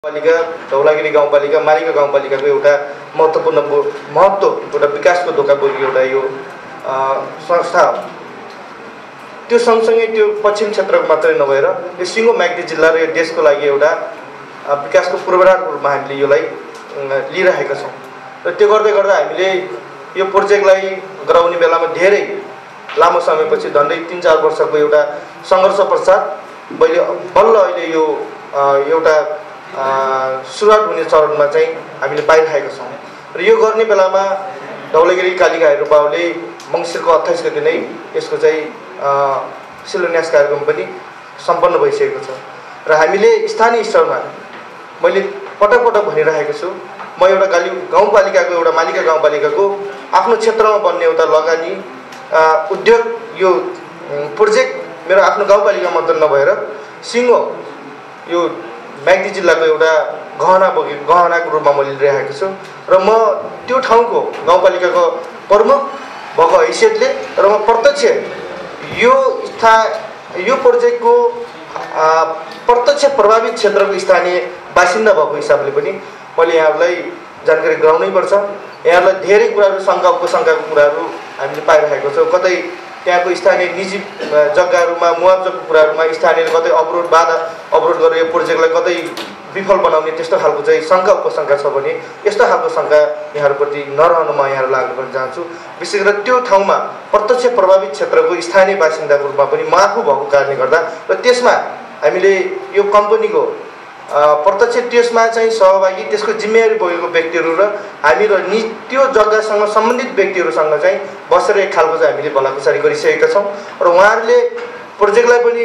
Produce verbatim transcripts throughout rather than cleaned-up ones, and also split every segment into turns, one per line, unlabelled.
पालिका धौलागिरी गाउँपालिका मालिका गाउँपालिकाको एउटा महत्त्वपूर्ण महत्त्व एउटा विकासको ढोका बोकेको एउटा यो संस्था हो। त्यो सँगसँगै त्यो पश्चिम क्षेत्रको मात्रै नभएर यो सिङ्गो म्याग्दी जिल्ला र यो देशको लागि एउटा विकासको पूर्वाधारको रूपमा हामीले यसलाई लिइरहेका छौँ र त्यो गर्दै गर्दा हामीले यो प्रोजेक्टलाई गराउने बेलामा धेरै लामो समयपछि झन्डै तीन चार वर्षको एउटा सङ्घर्ष पश्चात मैले बल्ल अहिले यो एउटा सुरुवात हुने चरणमा चाहिँ हामीले पाइरहेका छौँ र यो गर्ने बेलामा धौलागिरी कालिका हेरुबाउले मङ्सिरको अट्ठाइस गते नै यसको चाहिँ शिलान्यास कार्यक्रम पनि सम्पन्न भइसकेको छ र हामीले स्थानीय स्तरमा मैले पटक पटक भनिरहेको छु म एउटा गाली गाउँपालिकाको एउटा मालिका गाउँपालिकाको आफ्नो क्षेत्रमा बन्ने एउटा लगानी उद्योग यो प्रोजेक्ट मेरो आफ्नो गाउँपालिका मात्र नभएर सिङ्गो यो म्याग्दी जिल्लाको एउटा गहना बोके गहनाको रूपमा म लिइरहेको छु र म त्यो ठाउँको गाउँपालिकाको प्रमुख भएको हैसियतले र म प्रत्यक्ष यो स्था यो प्रोजेक्टको प्रत्यक्ष प्रभावित क्षेत्रको स्थानीय बासिन्दा भएको हिसाबले पनि मैले यहाँहरूलाई जानकारी गराउनै पर्छ। यहाँहरूलाई धेरै कुराहरू शङ्का उपशङ्काको कुराहरू हामीले पाइरहेको छौँ। कतै त्यहाँको स्थानीय निजी जग्गाहरूमा मुआवजाको कुराहरूमा स्थानीयले कतै अवरोध बाधा अवरोध गरेर यो प्रोजेक्टलाई कतै विफल बनाउने त्यस्तो खालको चाहिँ शङ्का उपशङ्का छ भने यस्तो खालको शङ्का यहाँहरूप्रति नरहन म यहाँहरूलाई आग्रह गर्न चाहन्छु। विशेष गरेर त्यो ठाउँमा प्रत्यक्ष प्रभावित क्षेत्रको स्थानीय बासिन्दाको रूपमा पनि म आफू भएको कारणले गर्दा र त्यसमा हामीले यो कम्पनीको प्रत्यक्ष त्यसमा चाहिँ सहभागी त्यसको जिम्मेवारी बोकेको व्यक्तिहरू र हामी र नि त्यो जग्गासँग सम्बन्धित व्यक्तिहरूसँग चाहिँ बसेर एक खालको चाहिँ हामीले भलाकुसारी गरिसकेका छौँ र उहाँहरूले प्रोजेक्टलाई पनि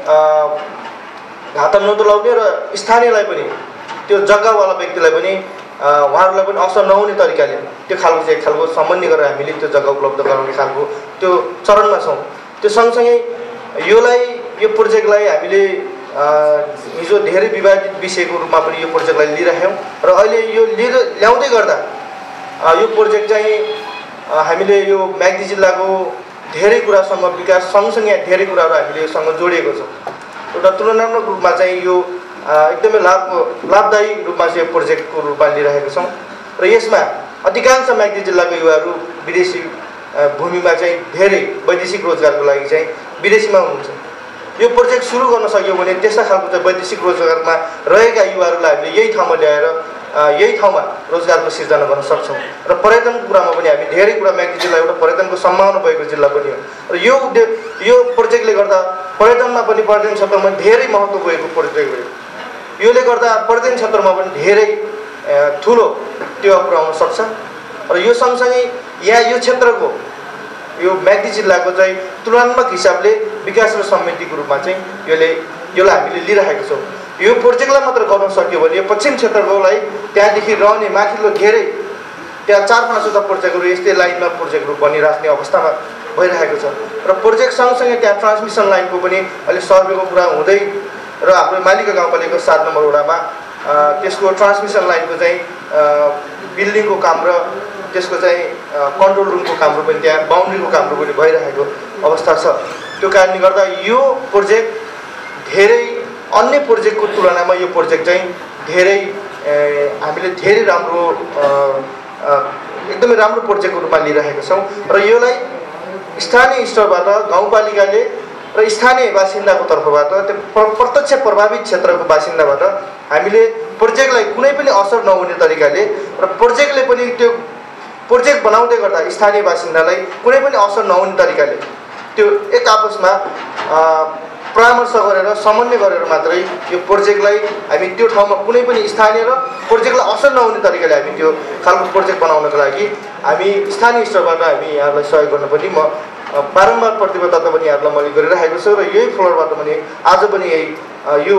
घाटा नतुलाउने र स्थानीयलाई पनि त्यो जग्गावाला व्यक्तिलाई पनि उहाँहरूलाई पनि असर नहुने तरिकाले त्यो खालको चाहिँ एक खालको सम्बन्धी गरेर हामीले त्यो जग्गा उपलब्ध गराउने खालको त्यो चरणमा छौँ। त्यो सँगसँगै योलाई यो प्रोजेक्टलाई हामीले हिजो धेरै विवादित विषयको रूपमा पनि यो प्रोजेक्टलाई लिइरहेछौँ र अहिले यो लिएर ल्याउँदै गर्दा यो प्रोजेक्ट चाहिँ हामीले यो म्याग्दी जिल्लाको धेरै कुरासँग विकास सँगसँगै धेरै कुराहरू हामीले योसँग जोडिएको छ। एउटा तुलनात्मक रूपमा चाहिँ यो एकदमै लाभ लाभदायी रूपमा चाहिँ यो प्रोजेक्टको रूपमा लिइरहेका छौँ र यसमा अधिकांश म्याग्दी जिल्लाको युवाहरू विदेशी भूमिमा चाहिँ धेरै वैदेशिक रोजगारको लागि चाहिँ विदेशीमा हुनुहुन्छ। यो प्रोजेक्ट सुरु गर्न सक्यो भने त्यस्ता खालको चाहिँ वैदेशिक रोजगारमा रहेका युवाहरूलाई हामीले यही ठाउँमा ल्याएर यही ठाउँमा रोजगारको सिर्जना गर्न सक्छौँ र पर्यटनको कुरामा पनि हामी धेरै कुरा म्याग्दी जिल्ला एउटा पर्यटनको सम्भावना भएको जिल्ला पनि हो र यो उद्योग यो प्रोजेक्टले गर्दा पर्यटनमा पनि पर्यटन क्षेत्रमा धेरै महत्त्व गएको प्रोजेक्ट हो। योले गर्दा पर्यटन क्षेत्रमा पनि धेरै ठुलो टेवा पुर्याउन सक्छ र यो सँगसँगै यहाँ यो क्षेत्रको यो म्याग्दी जिल्लाको चाहिँ तुलनात्मक हिसाबले विकास र समृद्धिको रूपमा चाहिँ यसले यसलाई हामीले लिइरहेको छौँ। यो प्रोजेक्टलाई मात्र गर्न सक्यो भने यो पश्चिम क्षेत्रकोलाई त्यहाँदेखि रहने माथिल्लो धेरै त्यहाँ चार पाँचवटा प्रोजेक्टहरू यस्तै लाइनमा प्रोजेक्टहरू बनिराख्ने अवस्थामा भइरहेको छ र प्रोजेक्ट सँगसँगै त्यहाँ ट्रान्समिसन लाइनको पनि अहिले सर्वेको कुरा हुँदै र हाम्रो मालिका गाउँपालिकाको सात नम्बर वडामा त्यसको ट्रान्समिसन लाइनको चाहिँ बिल्डिङको काम र त्यसको चाहिँ कन्ट्रोल रुमको कामहरू पनि त्यहाँ बााउन्ड्रीको कामहरू पनि भइरहेको अवस्था छ। त्यो कारणले गर्दा यो प्रोजेक्ट धेरै अन्य प्रोजेक्टको तुलनामा यो प्रोजेक्ट चाहिँ धेरै हामीले धेरै राम्रो एकदमै राम्रो प्रोजेक्टको रूपमा लिइरहेका छौँ र यसलाई स्थानीय स्तरबाट गाउँपालिकाले र स्थानीय बासिन्दाको तर्फबाट त्यो प्रत्यक्ष प्रभावित क्षेत्रको बासिन्दाबाट हामीले प्रोजेक्टलाई कुनै पनि असर नहुने तरिकाले र प्रोजेक्टले पनि त्यो प्रोजेक्ट बनाउँदै गर्दा स्थानीय बासिन्दालाई कुनै पनि असर नहुने तरिकाले त्यो एक आपसमा परामर्श गरेर समन्वय गरेर मात्रै यो प्रोजेक्टलाई हामी त्यो ठाउँमा कुनै पनि स्थानीय र प्रोजेक्टलाई असर नहुने तरिकाले हामी त्यो खालको प्रोजेक्ट बनाउनको लागि हामी स्थानीय स्तरबाट हामी यहाँहरूलाई सहयोग गर्न पनि म बारम्बार प्रतिबद्धता पनि यहाँहरूलाई मैले गरिरहेको छु र यही फ्लोरबाट पनि आज पनि यही यो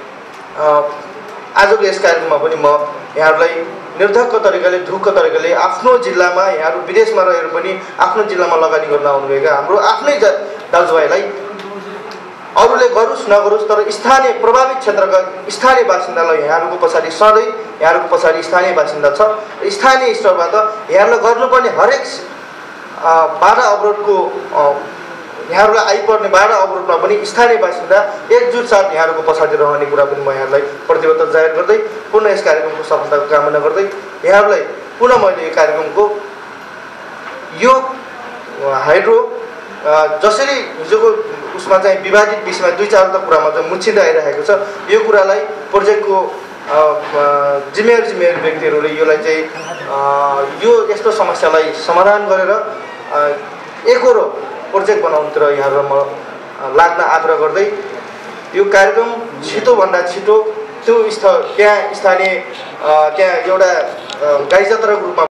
आजको यस कार्यक्रममा पनि म यहाँहरूलाई निर्धक्क तरिकाले ढुक्क तरिकाले आफ्नो जिल्लामा यहाँहरू विदेशमा रहेर पनि आफ्नो जिल्लामा लगानी गर्न आउनुभएका हाम्रो आफ्नै दाजुभाइलाई अरूले गरोस् नगरोस् तर स्थानीय प्रभावित क्षेत्रका स्थानीय बासिन्दालाई यहाँहरूको पछाडि सधैँ यहाँहरूको पछाडि स्थानीय बासिन्दा छ। स्थानीय स्तरबाट यहाँहरूलाई गर्नुपर्ने हरेक बाधा अवरोधको यहाँहरूलाई आइपर्ने बाह्र अवरोधमा पनि स्थानीय बासिन्दा एकजुट साथ यहाँहरूको पछाडि रहने कुरा पनि म यहाँहरूलाई प्रतिबद्धता जाहेर गर्दै पुनः यस कार्यक्रमको सफलताको कामना गर्दै यहाँहरूलाई पुनः मैले यो कार्यक्रमको यो हाइड्रो जसरी हिजोको उसमा चाहिँ विवादित विषयमा दुई चारवटा कुरामा चाहिँ मुछिँदै आइरहेको छ यो कुरालाई प्रोजेक्टको जिम्मेवारी जिम्मेवारी व्यक्तिहरूले योलाई चाहिँ यो यस्तो समस्यालाई समाधान गरेर एकहोरो प्रोजेक्ट बनाउनुतिर यहाँहरू म लाग्न आग्रह गर्दै यो कार्यक्रम छिटोभन्दा छिटो त्यो स्थ त्यहाँ स्थानीय त्यहाँ एउटा गाई जात्राको रूपमा